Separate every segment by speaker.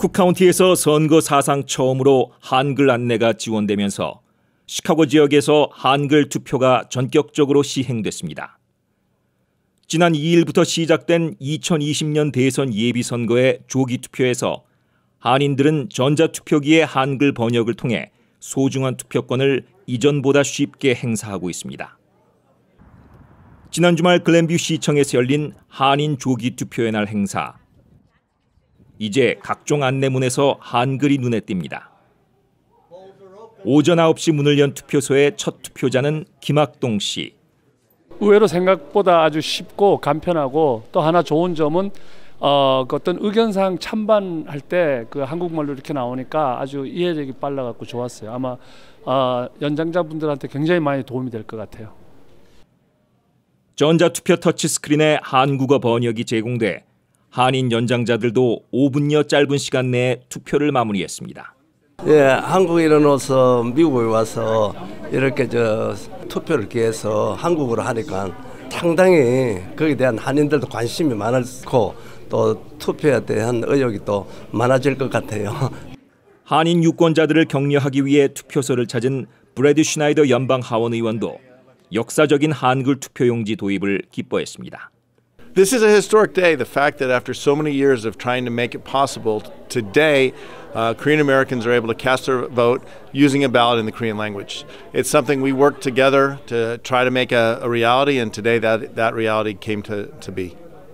Speaker 1: 쿡카운티에서 선거 사상 처음으로 한글 안내가 지원되면서 시카고 지역에서 한글 투표가 전격적으로 시행됐습니다. 지난 2일부터 시작된 2020년 대선 예비선거의 조기 투표에서 한인들은 전자투표기의 한글 번역을 통해 소중한 투표권을 이전보다 쉽게 행사하고 있습니다. 지난 주말 글렌뷰 시청에서 열린 한인 조기 투표의 날 행사. 이제 각종 안내문에서 한글이 눈에 띕니다. 오전 9시 문을 연 투표소의 첫 투표자는 김학동 씨.
Speaker 2: 의외로 생각보다 아주 쉽고 간편하고 또 하나 좋은 점은 그 어떤 의견사항 찬반할 때 그 한국말로 이렇게 나오니까 아주 이해력이 빨라갖고 좋았어요. 아마 연장자분들한테 굉장히 많이 도움이 될 것 같아요.
Speaker 1: 전자투표 터치스크린에 한국어 번역이 제공돼 한인 연장자들도 5분여 짧은 시간 내에 투표를 마무리했습니다.
Speaker 3: 예, 한국인으로서 미국에 와서 이렇게 투표를 기해서 한국어로 하니까 상당히 거기에 대한 한인들도 관심이 많고 또 투표에 대한 의욕이 또 많아질 것 같아요.
Speaker 1: 한인 유권자들을 격려하기 위해 투표소를 찾은 브래드 슈나이더 연방 하원 의원도 역사적인 한글 투표용지 도입을 기뻐했습니다.
Speaker 4: This is a historic day. The fact that after so many years of trying to make it possible, today Korean Americans are able to cast their vote using a ballot in the Korean language. It's something we worked together to try to make a reality, and today that reality came to be.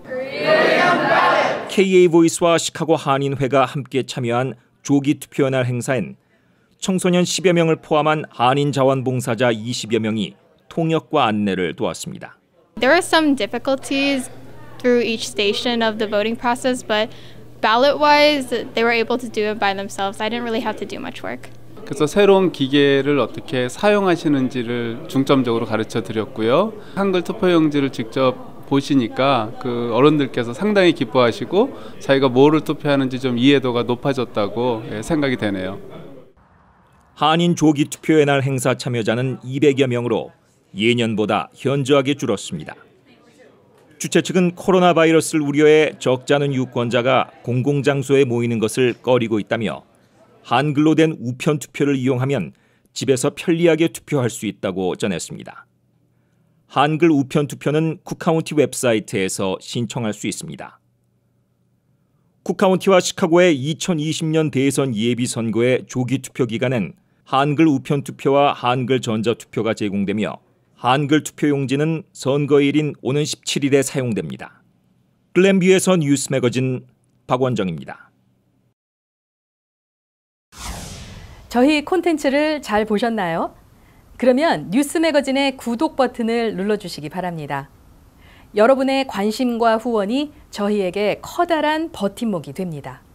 Speaker 1: KA 보이스와 시카고 한인회가 함께 참여한 조기 투표의 날 행사엔 청소년 10여 명을 포함한 한인 자원봉사자 20여 명이 통역과 안내를 도왔습니다.
Speaker 5: There were some difficulties through each station of the voting process, but ballot-wise, they were able to do it by themselves. I didn't really have to do much work.
Speaker 6: 그래서 새로운 기계를 어떻게 사용하시는지를 중점적으로 가르쳐 드렸고요. 한글 투표용지를 직접 보시니까 그 어른들께서 상당히 기뻐하시고 자기가 뭐를 투표하는지 좀 이해도가 높아졌다고 생각이 되네요.
Speaker 1: 한인 조기 투표의 날 행사 참여자는 200여 명으로 예년보다 현저하게 줄었습니다. 주최 측은 코로나 바이러스를 우려해 적지 않은 유권자가 공공장소에 모이는 것을 꺼리고 있다며 한글로 된 우편 투표를 이용하면 집에서 편리하게 투표할 수 있다고 전했습니다. 한글 우편 투표는 쿡카운티 웹사이트에서 신청할 수 있습니다. 쿡카운티와 시카고의 2020년 대선 예비선거의 조기 투표 기간엔 한글 우편 투표와 한글 전자투표가 제공되며 한글 투표용지는 선거일인 오는 17일에 사용됩니다. 글렌뷰에서 뉴스 매거진 박원정입니다.
Speaker 7: 저희 콘텐츠를 잘 보셨나요? 그러면 뉴스 매거진의 구독 버튼을 눌러주시기 바랍니다. 여러분의 관심과 후원이 저희에게 커다란 버팀목이 됩니다.